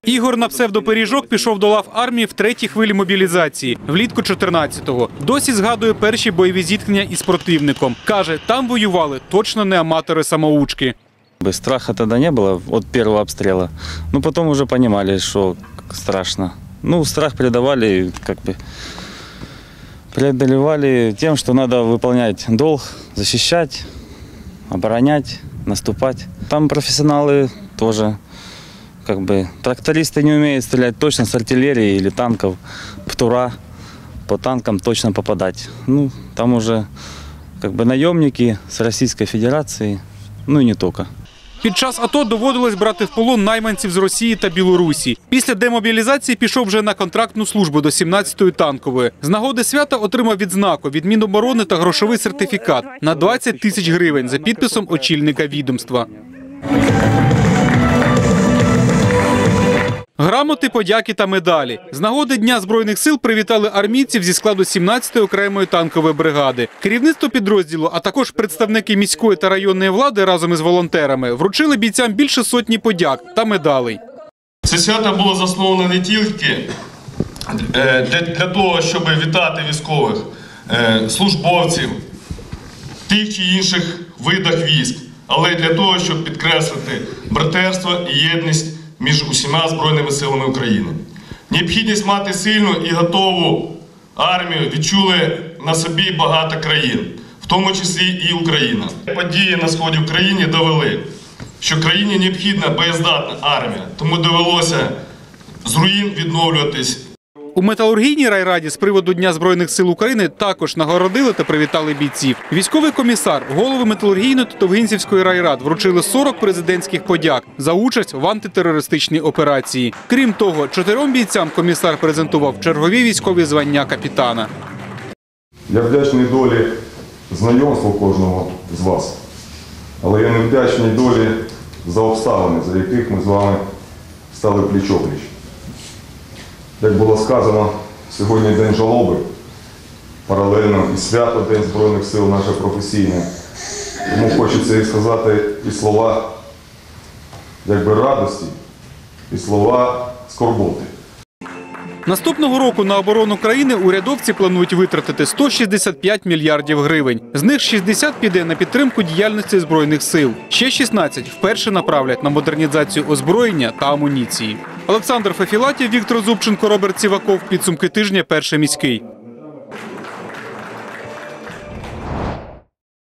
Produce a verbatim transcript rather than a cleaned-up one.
Ігор на псевдопиріжок пішов до лав армії в третій хвилі мобілізації, влітку чотирнадцятого. Досі згадує перші бойові зіткнення із противником. Каже, там воювали точно не аматори-самоучки. Страха тогда не было от первого обстрела. Но потом уже понимали, что страшно. Ну, страх преодолевали, как бы, преодолевали тем, что надо выполнять долг, защищать, оборонять, наступать. Там профессионалы тоже. Как бы трактористы не умеют стрелять точно с артиллерии или танков, птура, по танкам точно попадать. Ну, там уже как бы наемники с Российской Федерации, ну и не только. Під час АТО доводилось брати в полон найманців з Росії та Білорусі. Після демобілізації пішов вже на контрактну службу до сімнадцятої танкової. З нагоди свята отримав відзнаку від Міноборони та грошовий сертифікат на двадцять тисяч гривень за підписом очільника відомства. Грамоти, подяки та медалі. З нагоди Дня Збройних сил привітали армійців зі складу сімнадцятої окремої танкової бригади. Керівництво підрозділу, а також представники міської та районної влади разом із волонтерами вручили бійцям більше сотні подяк та медалей. Це свято було засновано не тільки для, для того, щоб вітати військових, службовців, тих чи інших видах військ, але й для того, щоб підкреслити братерство і єдність між усіма Збройними силами України. Необхідність мати сильну і готову армію відчули на собі багато країн, в тому числі і Україна. Події на сході України довели, що країні необхідна боєздатна армія, тому довелося з руїн відновлюватись. У металургійній райраді з приводу Дня Збройних сил України також нагородили та привітали бійців. Військовий комісар, голови металургійної та Довгинцівської райрад вручили сорок президентських подяк за участь в антитерористичній операції. Крім того, чотирьом бійцям комісар презентував чергові військові звання капітана. Я вдячний долі знайомства кожного з вас, але я не вдячний долі за обставини, за яких ми з вами стали пліч-опліч. Як було сказано, сьогодні День жалоби, паралельно і свято День Збройних сил наше професійне. Тому хочеться і сказати і слова якби радості, і слова скорботи. Наступного року на оборону країни урядовці планують витратити сто шістдесят п'ять мільярдів гривень. З них шістдесят піде на підтримку діяльності Збройних сил. Ще шістнадцять вперше направлять на модернізацію озброєння та амуніції. Олександр Фефілатів, Віктор Зубченко, Роберт Сіваков. Підсумки тижня. Перший міський.